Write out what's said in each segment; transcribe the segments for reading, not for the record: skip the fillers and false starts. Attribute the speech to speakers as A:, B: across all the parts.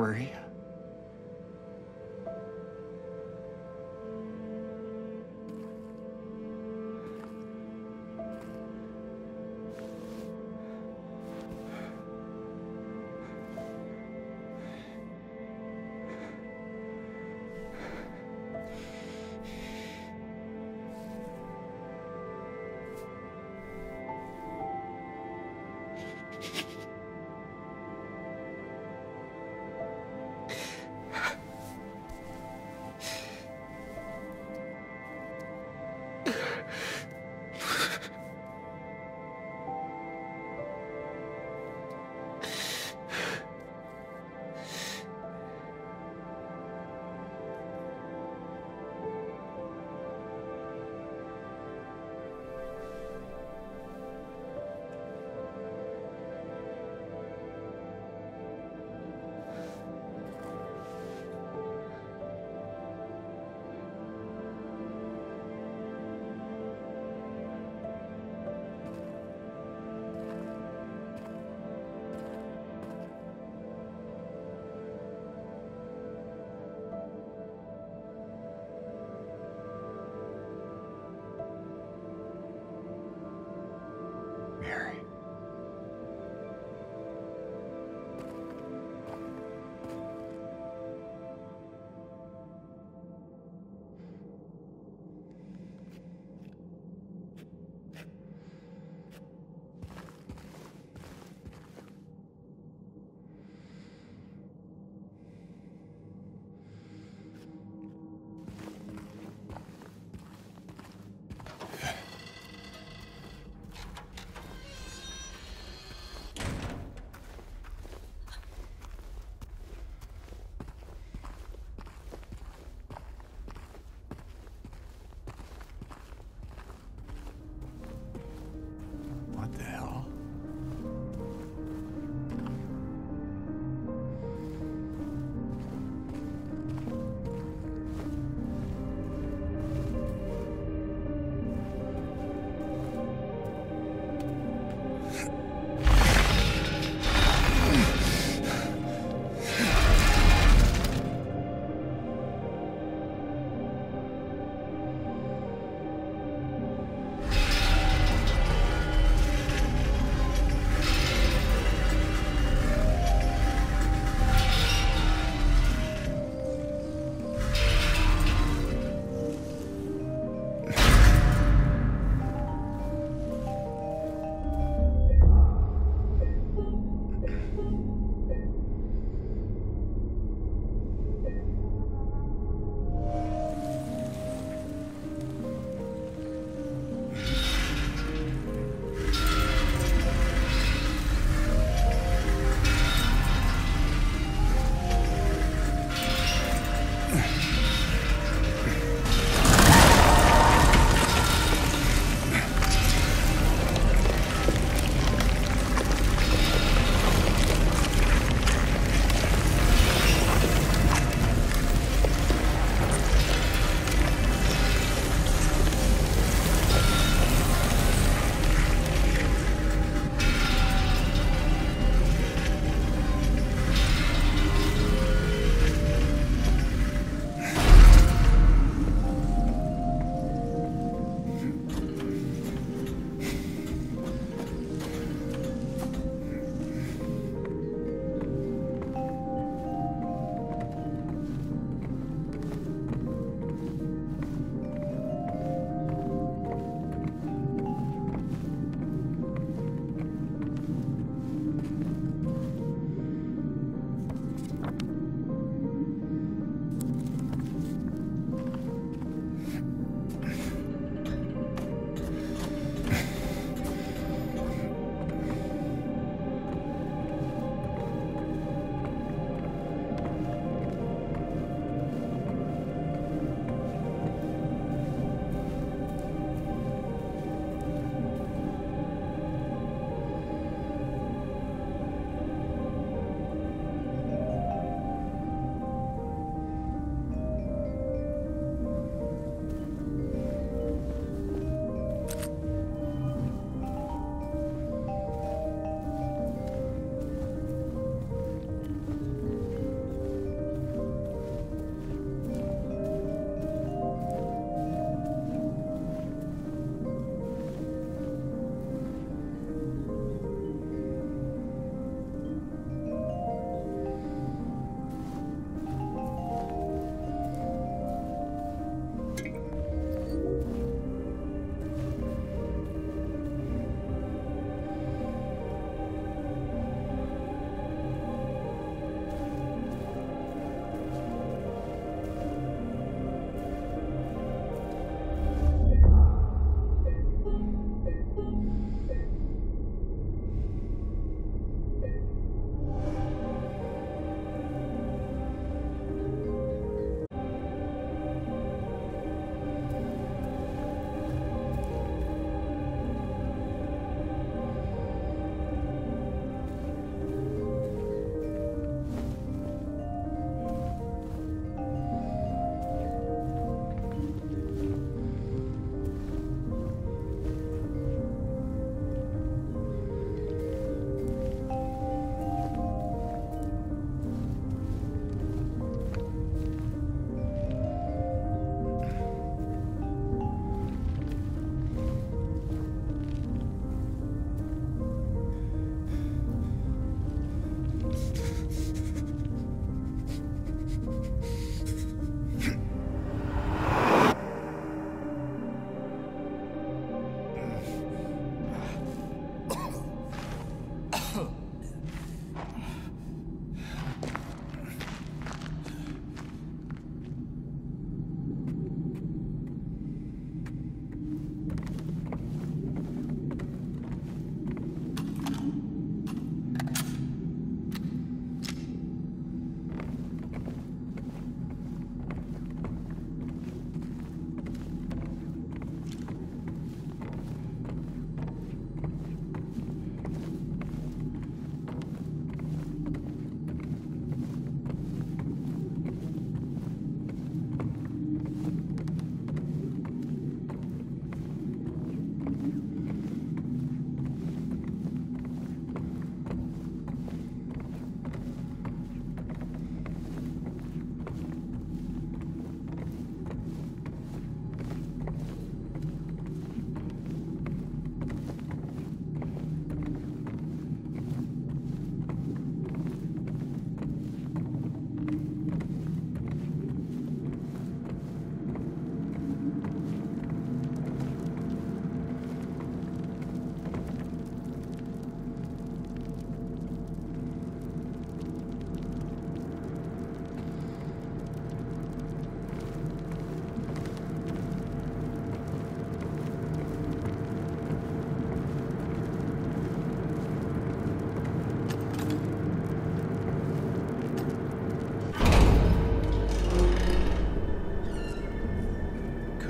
A: library.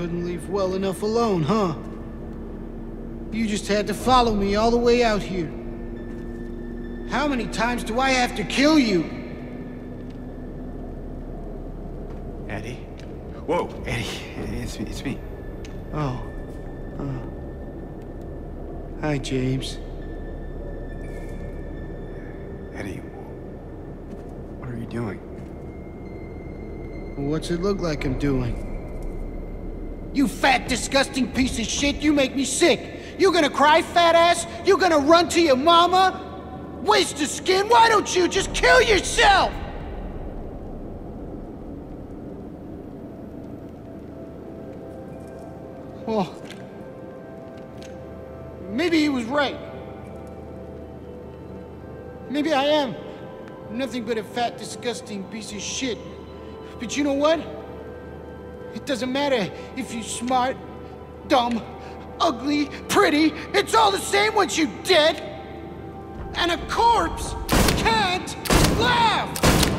A: couldn't leave well enough alone, huh? You just had to follow me all the way out here. How many times do I have to kill you?
B: Eddie? Whoa, Eddie, it's me.
A: Oh. Hi, James.
B: Eddie, what are you doing?
A: What's it look like I'm doing? You fat, disgusting piece of shit, you make me sick! You gonna cry, fat ass? You gonna run to your mama? Waste of skin, why don't you just kill yourself? Well, maybe he was right. Maybe I am nothing but a fat, disgusting piece of shit. But you know what? It doesn't matter if you're smart, dumb, ugly, pretty. It's all the same once you're dead. And a corpse can't laugh!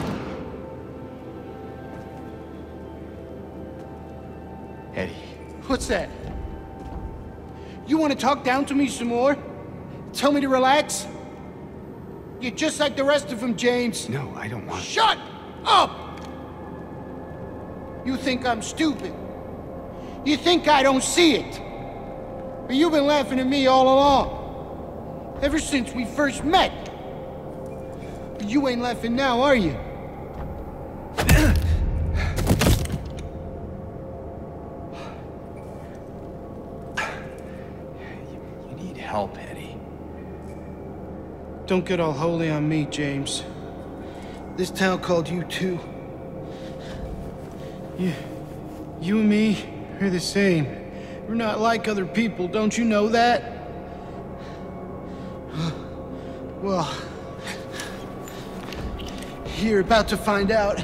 B: Eddie.
A: What's that? You want to talk down to me some more? Tell me to relax? You're just like the rest of them, James.
B: No, I don't want...
A: Shut up! You think I'm stupid. You think I don't see it. But you've been laughing at me all along. Ever since we first met. But you ain't laughing now, are you?
B: You need help, Eddie.
A: Don't get all holy on me, James. This town called you too. You and me are the same. We're not like other people, don't you know that? Well, you're about to find out.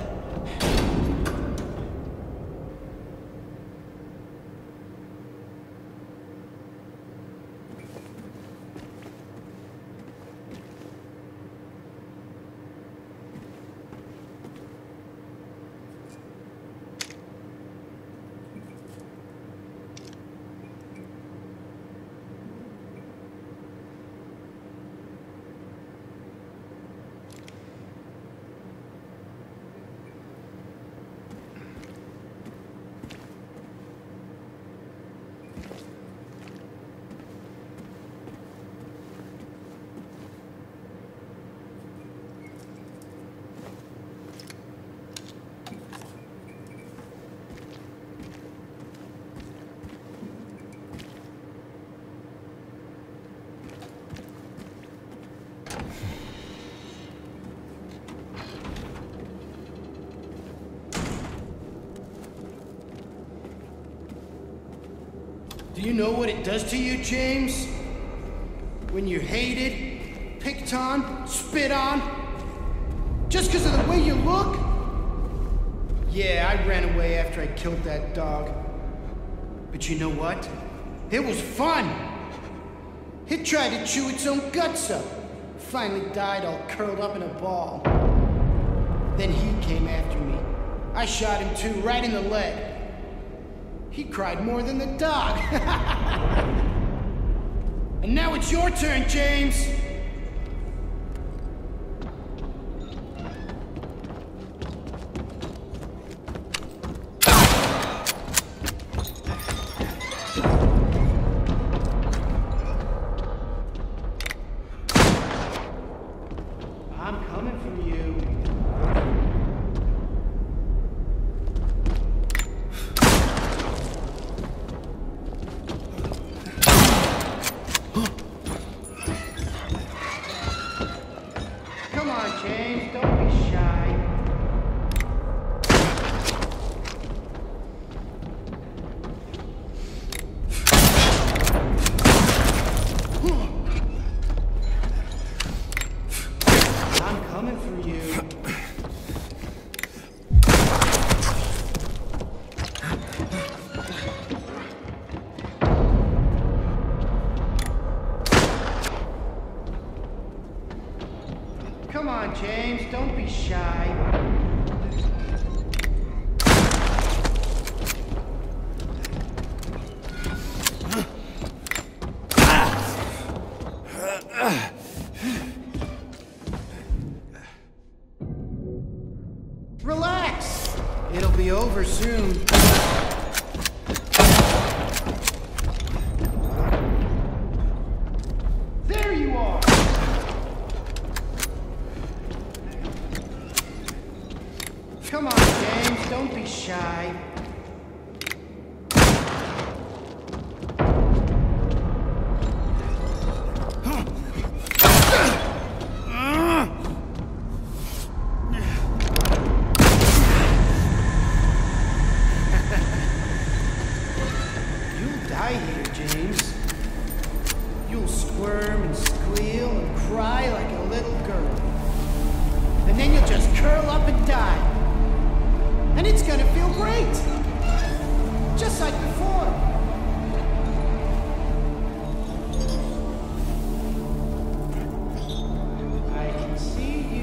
A: Do you know what it does to you, James? When you're hated, picked on, spit on, just because of the way you look? Yeah, I ran away after I killed that dog. But you know what? It was fun! It tried to chew its own guts up. Finally died all curled up in a ball. Then he came after me. I shot him too, right in the leg. He cried more than the dog. And now it's your turn, James. I'm coming for you. Come on, James, don't be shy. I'm coming for you. Come on, James, don't be shy. Relax. It'll be over soon. There you are. Come on, James. Don't be shy. James. You'll squirm and squeal and cry like a little girl. And then you'll just curl up and die. And it's gonna feel great. Just like before. I can see you.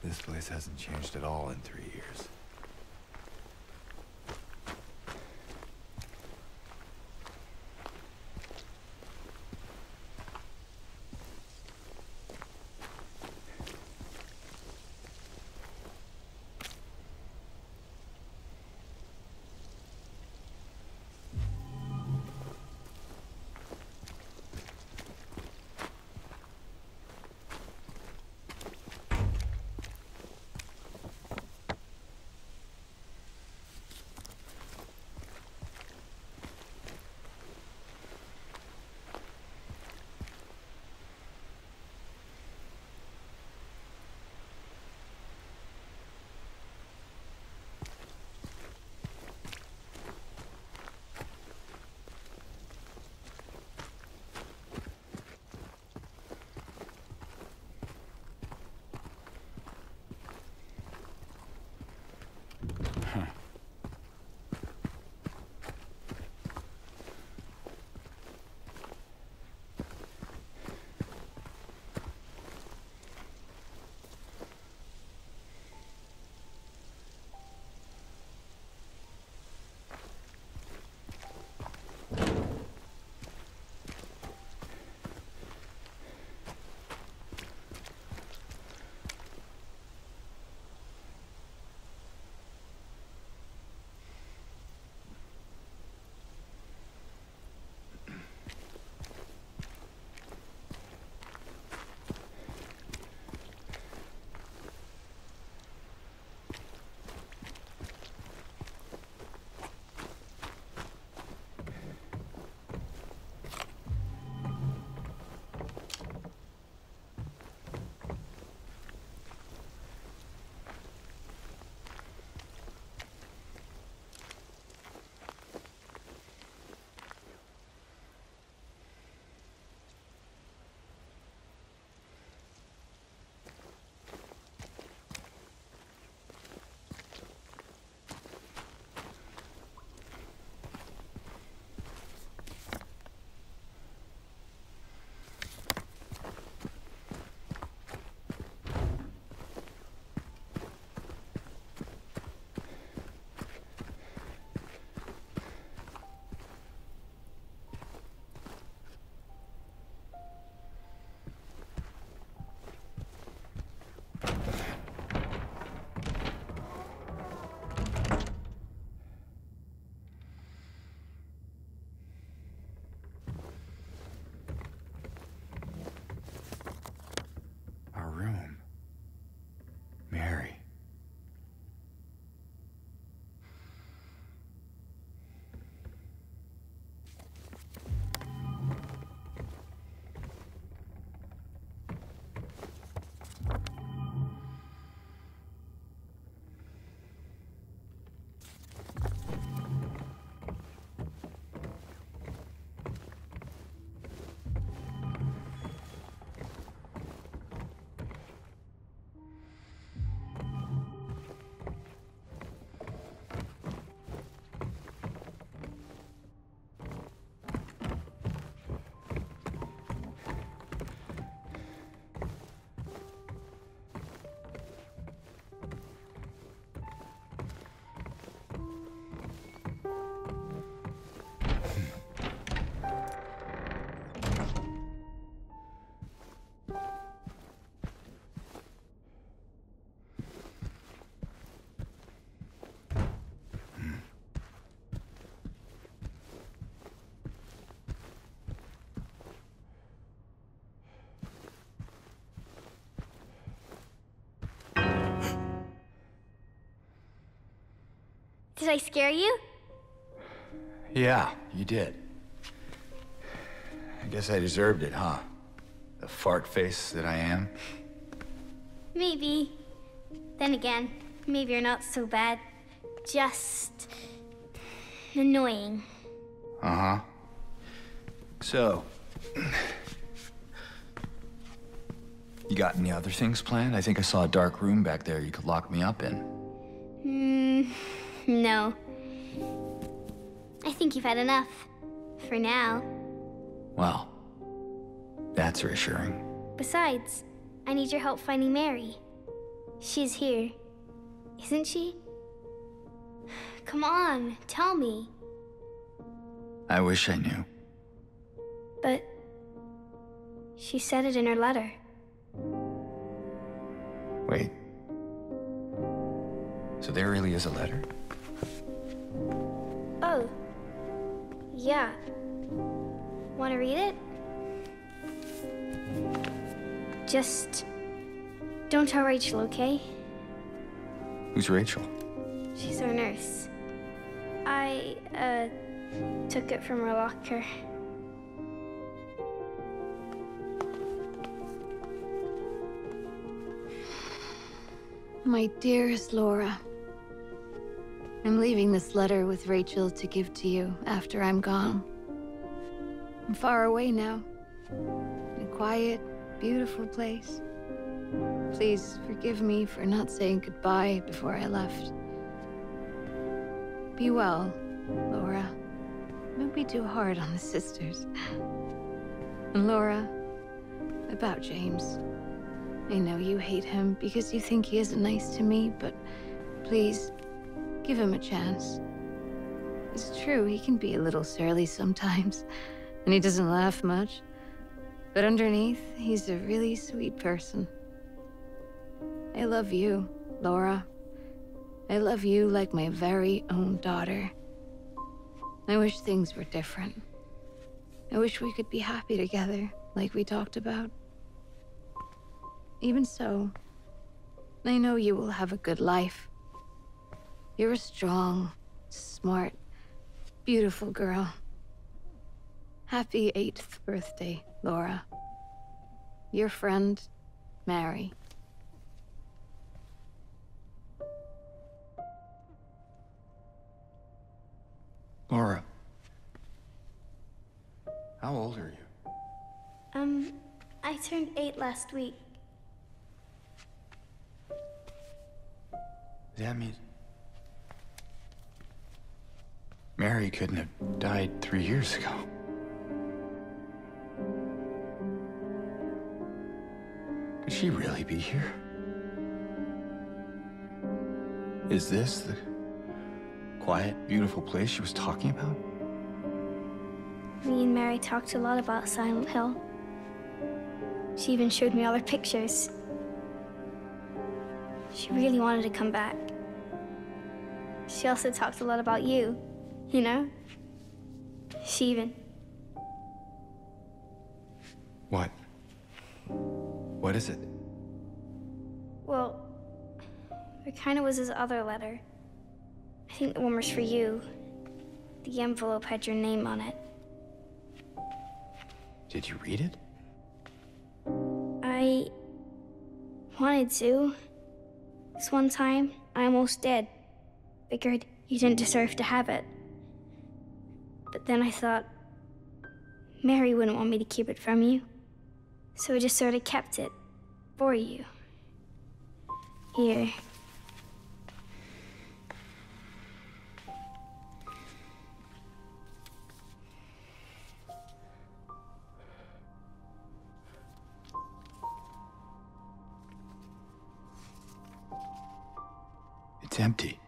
B: This place hasn't changed at all in 3 years.
C: Did I scare you?
B: Yeah, you did. I guess I deserved it, huh? The fart face that I am.
C: Maybe. Then again, maybe you're not so bad. Just annoying.
B: Uh-huh. So, you got any other things planned? I think I saw a dark room back there you could lock me up in.
C: No. I think you've had enough. For now.
B: Well, that's reassuring.
C: Besides, I need your help finding Mary. She's here, isn't she? Come on, tell me.
B: I wish I knew.
C: But she said it in her letter.
B: Wait. So there really is a letter?
C: Oh. Yeah. Want to read it? Just don't tell Rachel, okay?
B: Who's Rachel?
C: She's our nurse. I, took it from her locker.
D: My dearest Laura, I'm leaving this letter with Rachel to give to you after I'm gone. I'm far away now, in a quiet, beautiful place. Please forgive me for not saying goodbye before I left. Be well, Laura. Don't be too hard on the sisters. And Laura, about James. I know you hate him because you think he isn't nice to me, but please, give him a chance. It's true, he can be a little surly sometimes, and he doesn't laugh much. But underneath, he's a really sweet person. I love you, Laura. I love you like my very own daughter. I wish things were different. I wish we could be happy together, like we talked about. Even so, I know you will have a good life. You're a strong, smart, beautiful girl. Happy 8th birthday, Laura. Your friend, Mary.
B: Laura. How old are you?
C: I turned 8 last week.
B: That means... Mary couldn't have died 3 years ago. Could she really be here? Is this the quiet, beautiful place she was talking about?
C: Me and Mary talked a lot about Silent Hill. She even showed me all her pictures. She really wanted to come back. She also talked a lot about you, you know? She even...
B: What? What is it?
C: Well, there kind of was his other letter. I think the one was for you. The envelope had your name on it.
B: Did you read it?
C: I wanted to. This one time, I almost did. Figured you didn't deserve to have it. But then I thought, Mary wouldn't want me to keep it from you. So I just sort of kept it for you. Here.
B: It's empty.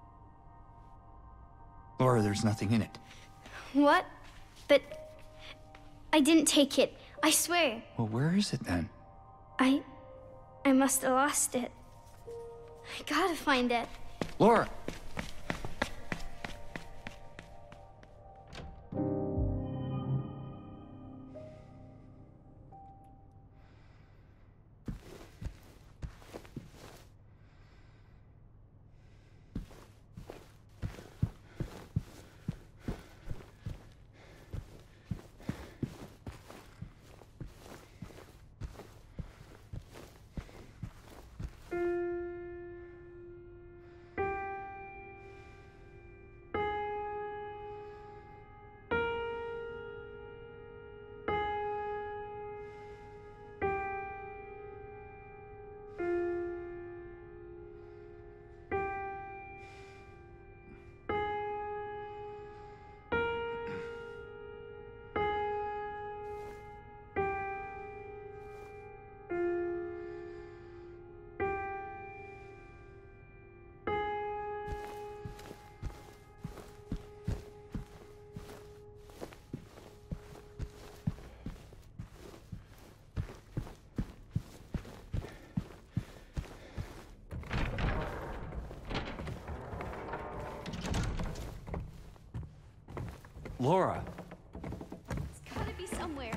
B: Laura, there's nothing in it.
C: What? But I didn't take it. I swear.
B: Well, where is it then?
C: I must have lost it. I gotta find it.
B: Laura!
E: Laura.
C: It's gotta be somewhere.